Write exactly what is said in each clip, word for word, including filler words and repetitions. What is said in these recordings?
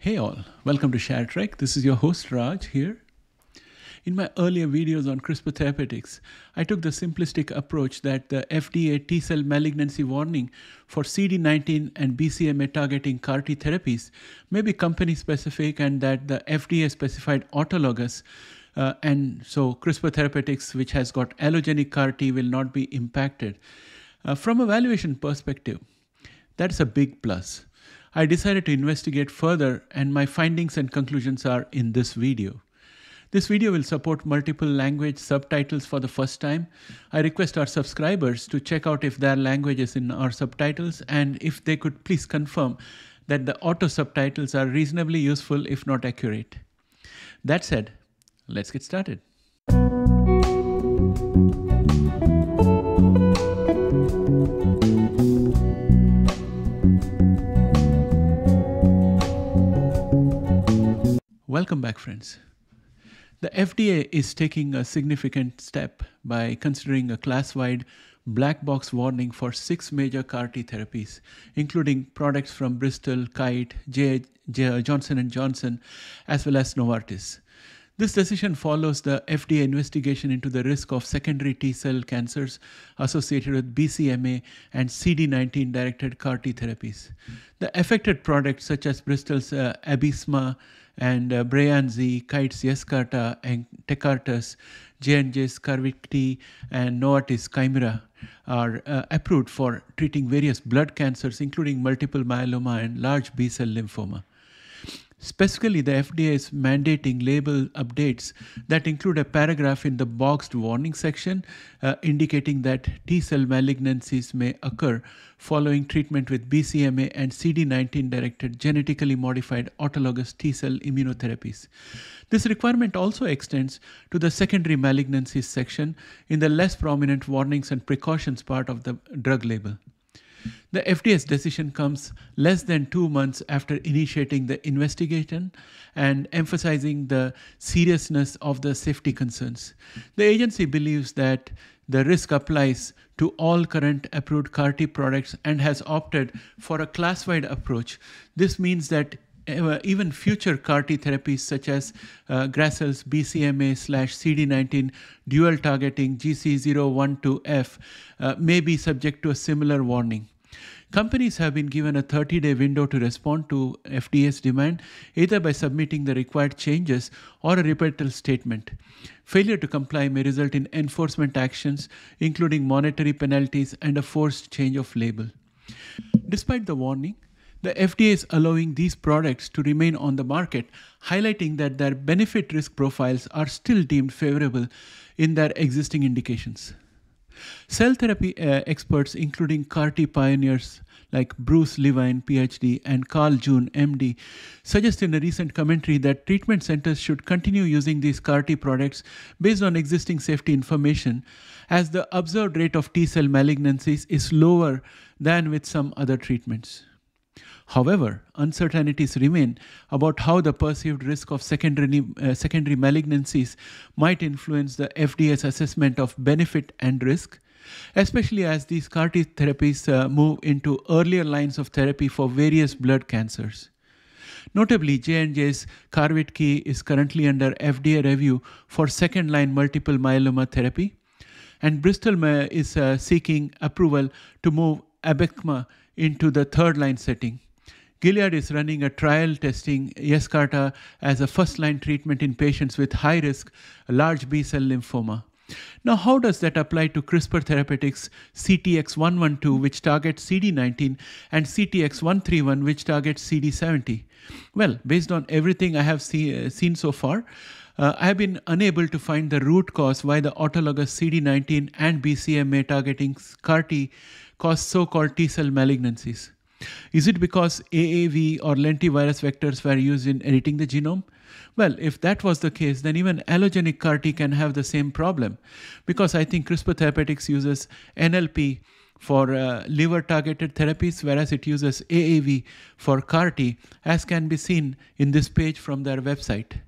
Hey all, welcome to ShareTreck. This is your host Raj here. In my earlier videos on Crispr Therapeutics, I took the simplistic approach that the F D A T-cell malignancy warning for C D nineteen and B C M A targeting C A R T therapies may be company-specific and that the F D A-specified Autologous uh, and so Crispr Therapeutics, which has got allogenic C A R T, will not be impacted. Uh, from a valuation perspective, that's a big plus. I decided to investigate further, and my findings and conclusions are in this video. This video will support multiple language subtitles for the first time. I request our subscribers to check out if there are languages in our subtitles, and if they could please confirm that the auto subtitles are reasonably useful if not accurate. That said, let's get started. Welcome back, friends. The F D A is taking a significant step by considering a class-wide black box warning for six major C A R T therapies, including products from Bristol, Kite, J J Johnson and Johnson, as well as Novartis. This decision follows the F D A investigation into the risk of secondary T-cell cancers associated with B C M A and C D nineteen directed C A R T therapies. The affected products such as Bristol's uh, Abysma and uh, Breyanzi, Kite's Yescarta and Tecartus, J and J's Carvykti and Novartis Chimera are uh, approved for treating various blood cancers, including multiple myeloma and large B-cell lymphoma. Specifically, the F D A is mandating label updates that include a paragraph in the boxed warning section uh, indicating that T-cell malignancies may occur following treatment with B C M A and C D nineteen directed genetically modified autologous T-cell immunotherapies. This requirement also extends to the secondary malignancies section in the less prominent warnings and precautions part of the drug label. The F D A's decision comes less than two months after initiating the investigation and emphasizing the seriousness of the safety concerns. The agency believes that the risk applies to all current approved C A R T products and has opted for a class-wide approach. This means that Uh, even future C A R T therapies such as uh, Gracell's B C M A slash C D nineteen dual targeting G C zero one two F uh, may be subject to a similar warning. Companies have been given a thirty day window to respond to F D A's demand, either by submitting the required changes or a rebuttal statement. Failure to comply may result in enforcement actions, including monetary penalties and a forced change of label. Despite the warning, the F D A is allowing these products to remain on the market, highlighting that their benefit-risk profiles are still deemed favorable in their existing indications. Cell therapy uh, experts, including C A R T pioneers like Bruce Levine, P H D, and Carl June, M D, suggest in a recent commentary that treatment centers should continue using these C A R T products based on existing safety information, as the observed rate of T-cell malignancies is lower than with some other treatments. However, uncertainties remain about how the perceived risk of secondary, uh, secondary malignancies might influence the F D A's assessment of benefit and risk, especially as these C A R T therapies uh, move into earlier lines of therapy for various blood cancers. Notably, J and J's Carvykti is currently under F D A review for second-line multiple myeloma therapy, and Bristol is uh, seeking approval to move Abysma into the third-line setting. Gilead is running a trial testing Yescarta as a first-line treatment in patients with high-risk large B-cell lymphoma. Now, how does that apply to Crispr Therapeutics C T X one twelve, which targets C D nineteen, and C T X one thirty-one, which targets C D seventy? Well, based on everything I have see, uh, seen so far, uh, I have been unable to find the root cause why the autologous C D nineteen and B C M A targeting C A R T cause so-called T-cell malignancies. Is it because A A V or lentivirus vectors were used in editing the genome? Well, if that was the case, then even allogenic C A R T can have the same problem, because I think Crispr Therapeutics uses N L P for uh, liver-targeted therapies, whereas it uses A A V for C A R T, as can be seen in this page from their website.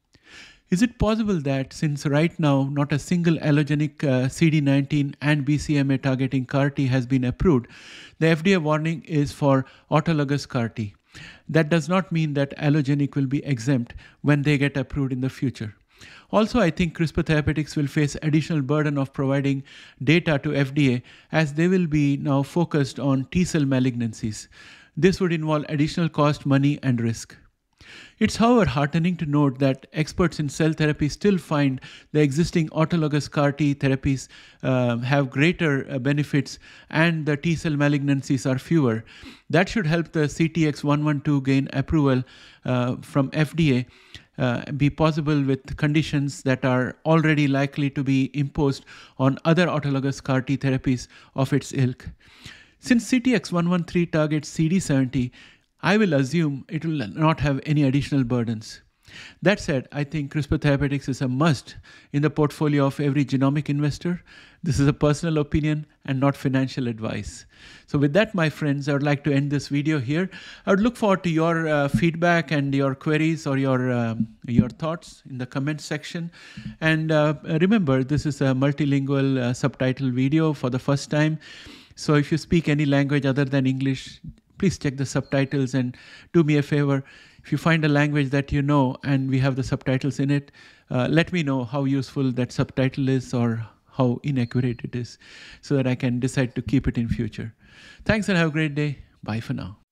Is it possible that since right now not a single allogenic uh, C D nineteen and B C M A targeting C A R T has been approved, the F D A warning is for autologous C A R T? That does not mean that allogenic will be exempt when they get approved in the future. Also, I think Crispr Therapeutics will face additional burden of providing data to F D A as they will be now focused on T-cell malignancies. This would involve additional cost, money, and risk. It's, however, heartening to note that experts in cell therapy still find the existing autologous C A R T therapies uh, have greater uh, benefits and the T-cell malignancies are fewer. That should help the C T X one twelve gain approval uh, from F D A uh, be possible with conditions that are already likely to be imposed on other autologous C A R T therapies of its ilk. Since C T X one thirteen targets C D seventy, I will assume it will not have any additional burdens. That said, I think Crispr Therapeutics is a must in the portfolio of every genomic investor. This is a personal opinion and not financial advice. So with that, my friends, I would like to end this video here. I would look forward to your uh, feedback and your queries or your, um, your thoughts in the comments section. And uh, remember, this is a multilingual uh, subtitle video for the first time. So if you speak any language other than English, please check the subtitles and do me a favor. If you find a language that you know and we have the subtitles in it, uh, let me know how useful that subtitle is or how inaccurate it is so that I can decide to keep it in future. Thanks and have a great day. Bye for now.